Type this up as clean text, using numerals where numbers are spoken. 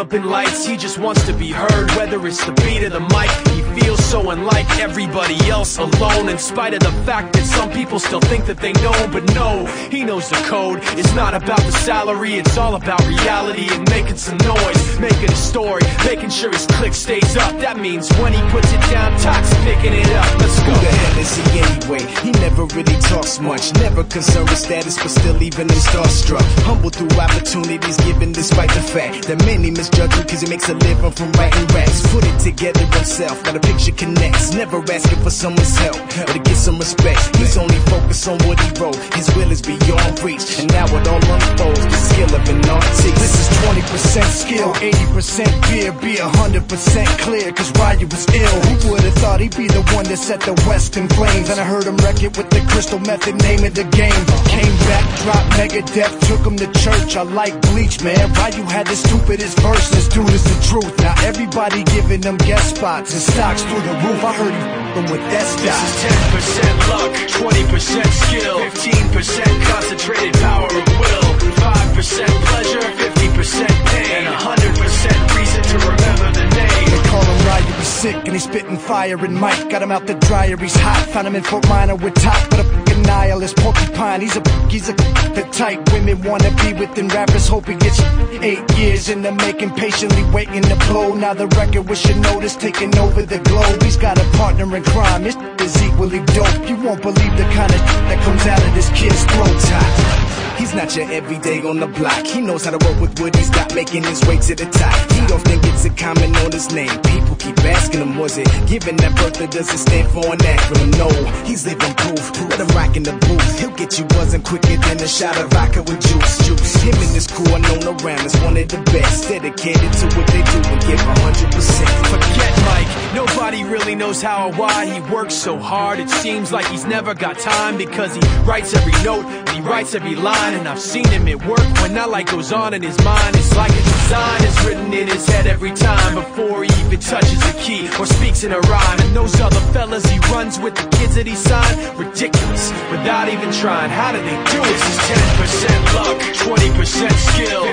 developing lights. He just wants to be heard, whether it's the beat of the mic. He feels so unlike everybody else, alone, in spite of the fact that some people still think that they know. But no, he knows the code. It's not about the salary, it's all about reality and making some noise, making a story, making sure his click stays up. That means when he puts it down, Tox picking it up. Let's go. Who the hell is he anyway? He never really talks much, never concerned with status, but still even him starstruck. Humble through opportunities given despite the fact that many misjudge him cause he makes a living from writing raps. Put it together himself, now the picture connects. Never asking for someone's help or to get some respect. He's only focused on what he wrote. His will is beyond reach, and now it all unfolds. The skill of an artist. This is 20% skill, 80% fear. Be 100% clear, cause Ryu was ill. Who would've thought he'd be the one that set the West in flames? And I heard him wreck it with the crystal method, name of the game. Came back, dropped Megadeth, took him to church. I like Bleach, man. Ryu had the stupidest verse. This dude is the truth. Now everybody giving them guest spots and stocks through the roof. I heard he f***ing with that stock. This is 10% luck, 20% skill, 15% concentrated power of will, 5% pleasure, 50% pain, and 100% reason to remember the name. They call him Ryu, he's sick and he's spitting fire. And Mike got him out the dryer, he's hot. Found him in Fort Minor with top, but a f***ing nihilist porcupine. He's a the type women wanna be within. Rappers hope he gets 8 years in the making, patiently waiting to blow. Now the record with your notice taking over the globe. He's got a partner in crime, his is equally dope. You won't believe the kind of that comes out of this kid's throat. He's not your everyday on the block. He knows how to work with what he's got, making his way to the top. He don't think it's a comment on his name. People keep asking him, was it given that birth or does it stand for an acronym? No, he's living proof. Let him rock in the booth. He'll get you buzzing quicker than a shot of vodka with juice. Him and his crew are known around as one of the best, dedicated to what they do and give 100%. Forget Mike, nobody really knows how or why he works so hard. It seems like he's never got time, because he writes every note and he writes every line. And I've seen him at work when that light goes on in his mind. It's like a design is written in his head every time, before he even touches a key or speaks in a rhyme. And those other fellas he runs with, the kids that he signed, ridiculous, without even trying. How do they do it? This is 10% luck, 20% skill,